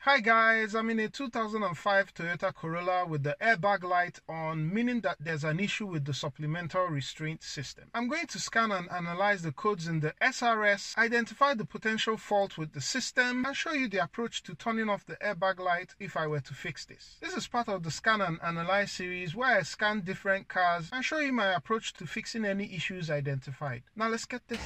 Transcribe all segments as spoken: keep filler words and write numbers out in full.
Hi guys, I'm in a two thousand five Toyota Corolla with the airbag light on, meaning that there's an issue with the supplemental restraint system. I'm going to scan and analyze the codes in the S R S, identify the potential fault with the system, and show you the approach to turning off the airbag light if I were to fix this. This is part of the scan and analyze series where I scan different cars and show you my approach to fixing any issues identified. Now let's get this.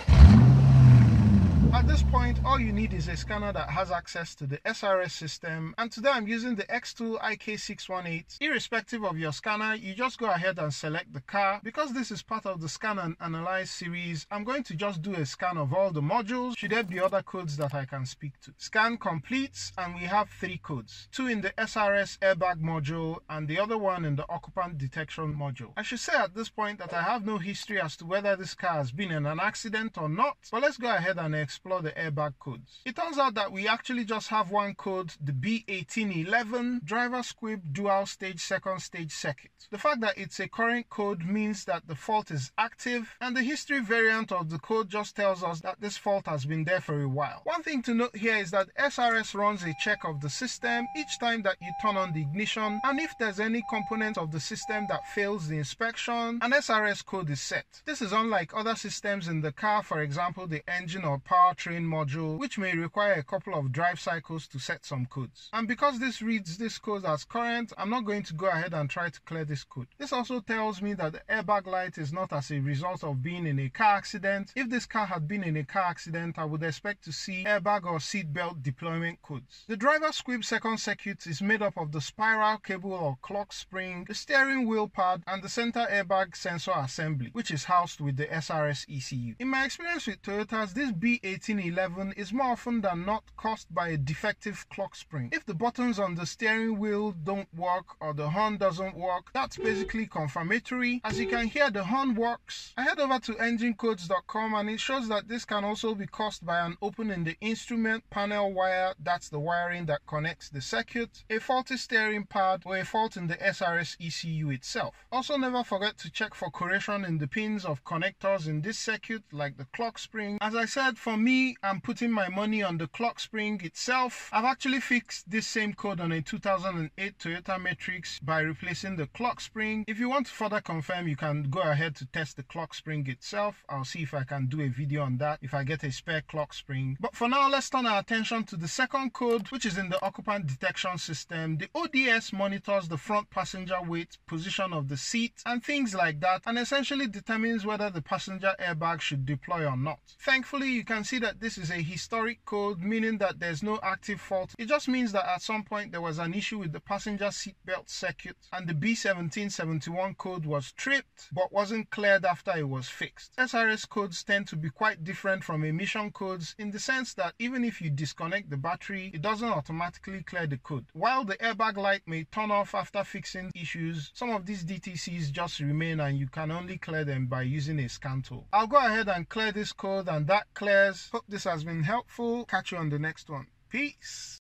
At this point, all you need is a scanner that has access to the S R S system, and today I'm using the X two I K six one eight. Irrespective of your scanner, you just go ahead and select the car. Because this is part of the scan and analyze series, I'm going to just do a scan of all the modules. Should there be other codes that I can speak to? Scan completes, and we have three codes. Two in the S R S airbag module, and the other one in the occupant detection module. I should say at this point that I have no history as to whether this car has been in an accident or not, but let's go ahead and explore Explore the airbag codes. It turns out that we actually just have one code, the B eighteen eleven driver squib dual stage second stage circuit. The fact that it's a current code means that the fault is active, and the history variant of the code just tells us that this fault has been there for a while. One thing to note here is that S R S runs a check of the system each time that you turn on the ignition, and if there's any component of the system that fails the inspection, an S R S code is set. This is unlike other systems in the car, for example the engine or power train module, which may require a couple of drive cycles to set some codes. And because this reads this code as current, I'm not going to go ahead and try to clear this code. This also tells me that the airbag light is not as a result of being in a car accident. If this car had been in a car accident, I would expect to see airbag or seatbelt deployment codes. The driver squib second circuit is made up of the spiral cable or clock spring, the steering wheel pad, and the center airbag sensor assembly, which is housed with the S R S E C U. In my experience with Toyotas, this B eighteen eleven is more often than not caused by a defective clock spring. If the buttons on the steering wheel don't work or the horn doesn't work, that's basically confirmatory. As you can hear, the horn works. I head over to engine codes dot com and it shows that this can also be caused by an open in the instrument panel wire, that's the wiring that connects the circuit, a faulty steering pad, or a fault in the S R S E C U itself. Also, never forget to check for corrosion in the pins of connectors in this circuit, like the clock spring. As I said, for me, I'm putting my money on the clock spring itself. I've actually fixed this same code on a two thousand eight Toyota Matrix by replacing the clock spring. If you want to further confirm, you can go ahead to test the clock spring itself. I'll see if I can do a video on that if I get a spare clock spring. But for now, let's turn our attention to the second code, which is in the occupant detection system. The O D S monitors the front passenger weight, position of the seat, and things like that, and essentially determines whether the passenger airbag should deploy or not. Thankfully, you can see that this is a historic code, meaning that there's no active fault. It just means that at some point there was an issue with the passenger seatbelt circuit, and the B seventeen seventy-one code was tripped but wasn't cleared after it was fixed. S R S codes tend to be quite different from emission codes in the sense that even if you disconnect the battery, it doesn't automatically clear the code. While the airbag light may turn off after fixing issues, some of these D T Cs just remain and you can only clear them by using a scan tool. I'll go ahead and clear this code, and that clears. Hope this has been helpful. Catch you on the next one. Peace.